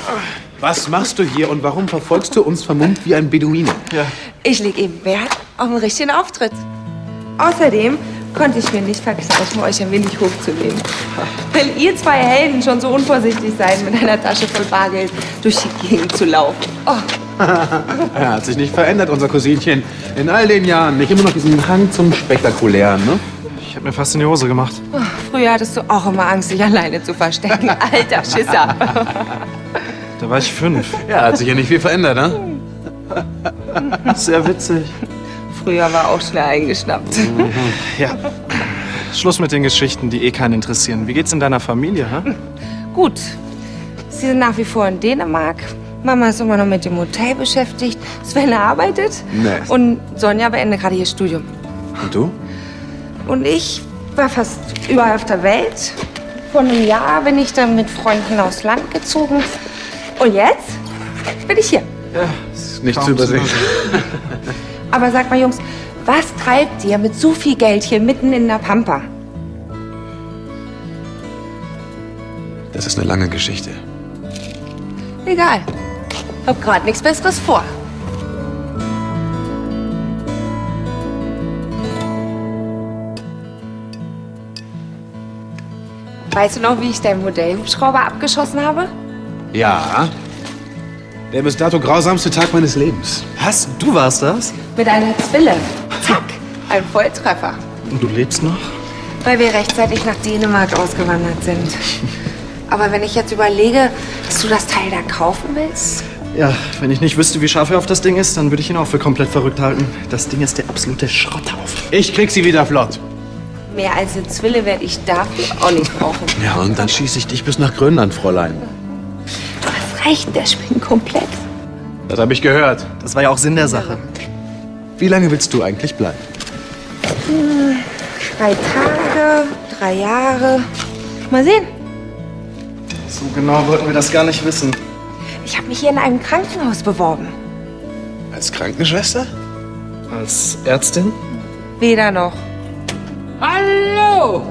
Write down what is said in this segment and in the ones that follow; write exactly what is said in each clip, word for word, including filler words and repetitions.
Was machst du hier und warum verfolgst du uns vermummt wie ein Beduine? Ja. Ich leg eben Wert auf einen richtigen Auftritt. Außerdem konnte ich mir nicht verkneifen, euch ein wenig hochzunehmen. Wenn ihr zwei Helden schon so unvorsichtig seid, mit einer Tasche voll Bargeld durch die Gegend zu laufen. Oh. Er hat sich nicht verändert, unser Cousinchen. In all den Jahren nicht immer noch diesen Hang zum Spektakulären, ne? Ich hab mir fast in die Hose gemacht. Oh, früher hattest du auch immer Angst, dich alleine zu verstecken. Alter Schisser. Da war ich fünf. Ja, hat sich ja nicht viel verändert, ne? Sehr witzig. Früher war auch schnell eingeschnappt. Mhm. Ja. Schluss mit den Geschichten, die eh keinen interessieren. Wie geht's in deiner Familie, hä? Gut. Sie sind nach wie vor in Dänemark. Mama ist immer noch mit dem Hotel beschäftigt. Sven arbeitet. Nice. Und Sonja beendet gerade ihr Studium. Und du? Und ich war fast überall auf der Welt. Vor einem Jahr bin ich dann mit Freunden aufs Land gezogen. Und jetzt bin ich hier. Ja, ist nicht zu übersehen. Aber sag mal, Jungs, was treibt ihr mit so viel Geld hier mitten in der Pampa? Das ist eine lange Geschichte. Egal. Hab grad nichts Besseres vor. Weißt du noch, wie ich deinen Modellhubschrauber abgeschossen habe? Ja. Der bis dato grausamste Tag meines Lebens. Was? Du warst das? Mit einer Zwille. Zack. Ein Volltreffer. Und du lebst noch? Weil wir rechtzeitig nach Dänemark ausgewandert sind. Aber wenn ich jetzt überlege, dass du das Teil da kaufen willst? Ja, wenn ich nicht wüsste, wie scharf er auf das Ding ist, dann würde ich ihn auch für komplett verrückt halten. Das Ding ist der absolute Schrotthaufen. Ich krieg sie wieder flott. Mehr als eine Zwille werde ich dafür auch nicht brauchen. Ja, und dann schieße ich dich bis nach Grönland, Fräulein. Du hast recht, der spinnt komplett. Das habe ich gehört. Das war ja auch Sinn der Sache. Wie lange willst du eigentlich bleiben? Hm, drei Tage, drei Jahre. Mal sehen. So genau wollten wir das gar nicht wissen. Ich habe mich hier in einem Krankenhaus beworben. Als Krankenschwester? Als Ärztin? Weder noch. Hallo!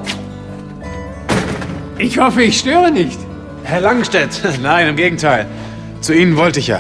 Ich hoffe, ich störe nicht. Herr Langstedt. Nein, im Gegenteil. Zu Ihnen wollte ich ja.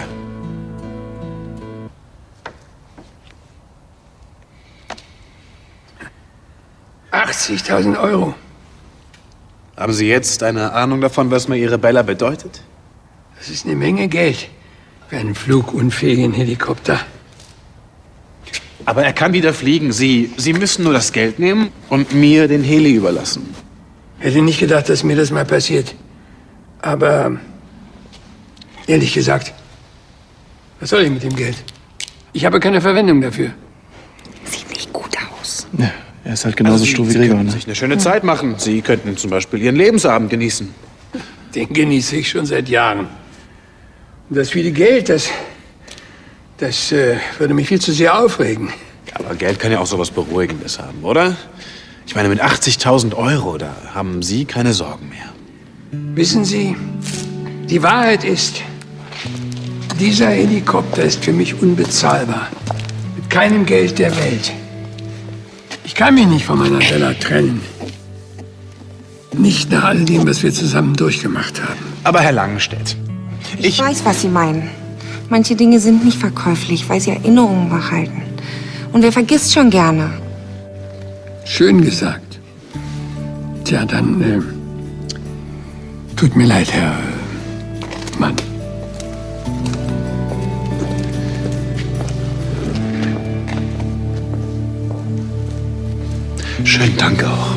achtzigtausend Euro. Haben Sie jetzt eine Ahnung davon, was mir Ihre Bella bedeutet? Das ist eine Menge Geld für einen flugunfähigen Helikopter. Aber er kann wieder fliegen. Sie, Sie müssen nur das Geld nehmen und mir den Heli überlassen. Hätte nicht gedacht, dass mir das mal passiert. Aber ehrlich gesagt, was soll ich mit dem Geld? Ich habe keine Verwendung dafür. Sieht nicht gut aus. Ja, er ist halt genauso Also stur Sie wie Gregor, könnten ne? sich eine schöne Zeit machen. Sie könnten zum Beispiel Ihren Lebensabend genießen. Den genieße ich schon seit Jahren. Und das viele Geld, das, das äh, würde mich viel zu sehr aufregen. Aber Geld kann ja auch sowas Beruhigendes haben, oder? Ich meine, mit achtzigtausend Euro, da haben Sie keine Sorgen mehr. Wissen Sie, die Wahrheit ist, dieser Helikopter ist für mich unbezahlbar. Mit keinem Geld der Welt. Ich kann mich nicht von meiner Bella trennen. Nicht nach all dem, was wir zusammen durchgemacht haben. Aber Herr Langenstedt, Ich, ich... weiß, was Sie meinen. Manche Dinge sind nicht verkäuflich, weil sie Erinnerungen behalten. Und wer vergisst schon gerne? Schön gesagt. Tja, dann äh, tut mir leid, Herr äh, Mann. Schönen Dank auch.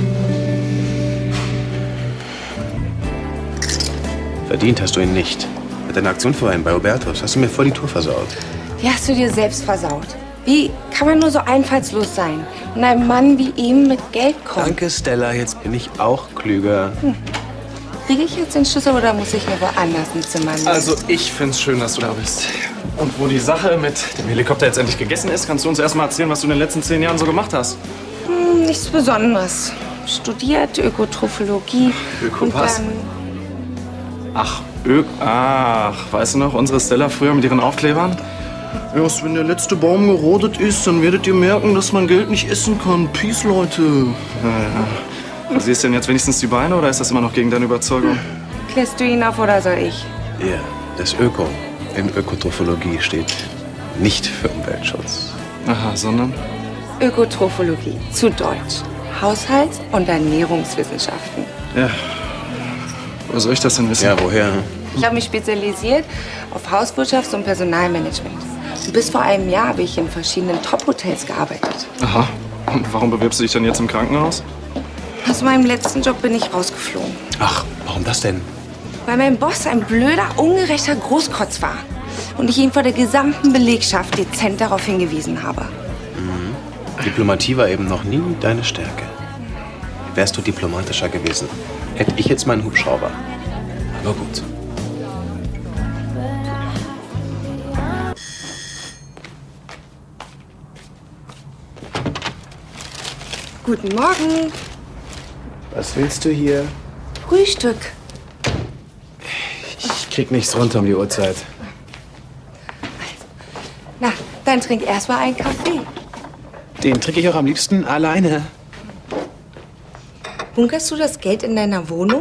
Verdient hast du ihn nicht. Mit deiner Aktion vorhin bei Robertus hast du mir voll die Tour versaut. Die hast du dir selbst versaut. Wie kann man nur so einfallslos sein und einem Mann wie ihm mit Geld kommen? Danke, Stella. Jetzt bin ich auch klüger. Hm. Kriege ich jetzt den Schlüssel oder muss ich mir woanders ein Zimmer nehmen? Also, ich find's schön, dass du da bist. Und wo die Sache mit dem Helikopter jetzt endlich gegessen ist, kannst du uns erst mal erzählen, was du in den letzten zehn Jahren so gemacht hast. Hm, nichts Besonderes. Studiert Ökotrophologie. Öko und was? dann Ach, Ö Ach, weißt du noch, unsere Stella früher mit ihren Aufklebern? Erst wenn der letzte Baum gerodet ist, dann werdet ihr merken, dass man Geld nicht essen kann. Peace, Leute. Ja, ja. Siehst du denn jetzt wenigstens die Beine oder ist das immer noch gegen deine Überzeugung? klärst du ihn auf oder soll ich? Ja, Das Öko in Ökotrophologie steht nicht für Umweltschutz. Aha, sondern? Ökotrophologie, zu Deutsch. Haushalts- und Ernährungswissenschaften. Ja. Wo soll ich das denn wissen? Ja, woher? Ich habe mich spezialisiert auf Hauswirtschafts- und Personalmanagement. Und bis vor einem Jahr habe ich in verschiedenen Top-Hotels gearbeitet. Aha. Und warum bewirbst du dich dann jetzt im Krankenhaus? Aus meinem letzten Job bin ich rausgeflogen. Ach, warum das denn? Weil mein Boss ein blöder, ungerechter Großkotz war. Und ich ihn vor der gesamten Belegschaft dezent darauf hingewiesen habe. Mhm. Diplomatie war eben noch nie deine Stärke. Wärst du diplomatischer gewesen, hätte ich jetzt meinen Hubschrauber. Aber gut. Guten Morgen. Was willst du hier? Frühstück. Ich krieg nichts runter um die Uhrzeit. Na, dann trink erst mal einen Kaffee. Den trinke ich auch am liebsten alleine. Bunkerst du das Geld in deiner Wohnung?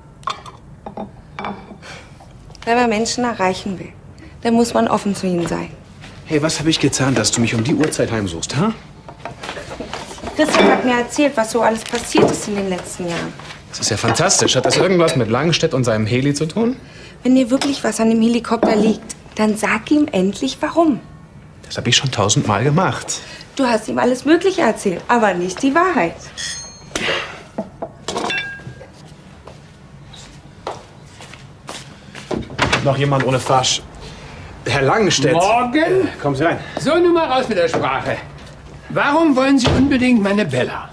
Wenn man Menschen erreichen will, dann muss man offen zu ihnen sein. Hey, was habe ich getan, dass du mich um die Uhrzeit heimsuchst, ha? Christian hat mir erzählt, was so alles passiert ist in den letzten Jahren. Das ist ja fantastisch. Hat das irgendwas mit Langstedt und seinem Heli zu tun? Wenn dir wirklich was an dem Helikopter liegt, dann sag ihm endlich, warum. Das habe ich schon tausendmal gemacht. Du hast ihm alles Mögliche erzählt, aber nicht die Wahrheit. Noch jemand ohne Fasch? Herr Langenstedt. Morgen? Kommen Sie rein. So, nun mal raus mit der Sprache. Warum wollen Sie unbedingt meine Bella?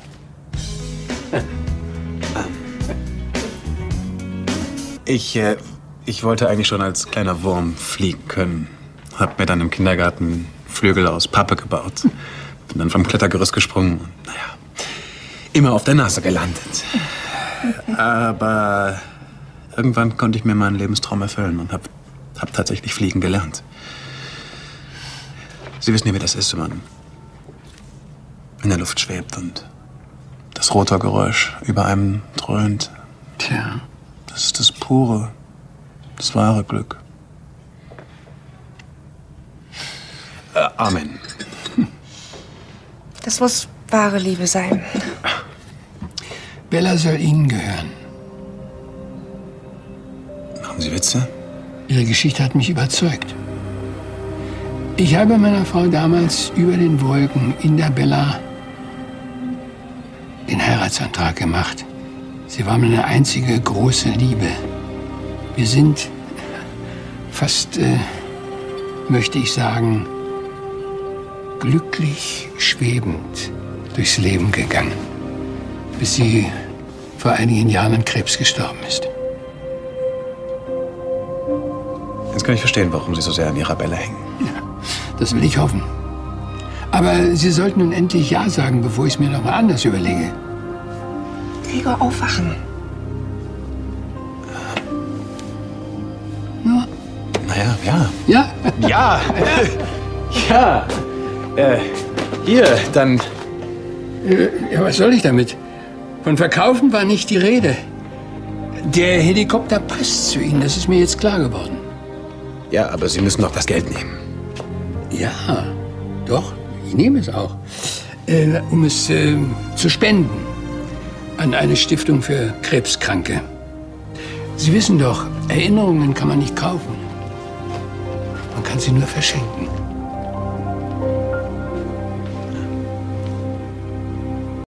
Ich, äh, ich wollte eigentlich schon als kleiner Wurm fliegen können. Hab mir dann im Kindergarten Flügel aus Pappe gebaut. Bin dann vom Klettergerüst gesprungen und, naja, immer auf der Nase gelandet. Aber irgendwann konnte ich mir meinen Lebenstraum erfüllen und hab, hab tatsächlich fliegen gelernt. Sie wissen ja, wie das ist, wenn man in der Luft schwebt und das Rotorgeräusch über einem dröhnt. Tja. Das ist das pure, das wahre Glück. Äh, Amen. Das muss wahre Liebe sein. Bella soll Ihnen gehören. Machen Sie Witze? Ihre Geschichte hat mich überzeugt. Ich habe meiner Frau damals über den Wolken in der Bella den Heiratsantrag gemacht. Sie war meine einzige große Liebe. Wir sind fast, äh, möchte ich sagen, glücklich schwebend durchs Leben gegangen, bis sie vor einigen Jahren an Krebs gestorben ist. Jetzt kann ich verstehen, warum Sie so sehr an Ihrer Bella hängen. Ja, das will ich hoffen. Aber Sie sollten nun endlich Ja sagen, bevor ich es mir noch mal anders überlege. Gregor, aufwachen. Ja. Naja, ja. Ja? Ja! Ja! Äh, hier, dann. Äh, ja, was soll ich damit? Von Verkaufen war nicht die Rede. Der Helikopter passt zu Ihnen, das ist mir jetzt klar geworden. Ja, aber Sie müssen doch das Geld nehmen. Ja, doch, ich nehme es auch. Äh, um es äh, zu spenden an eine Stiftung für Krebskranke. Sie wissen doch, Erinnerungen kann man nicht kaufen. Man kann sie nur verschenken.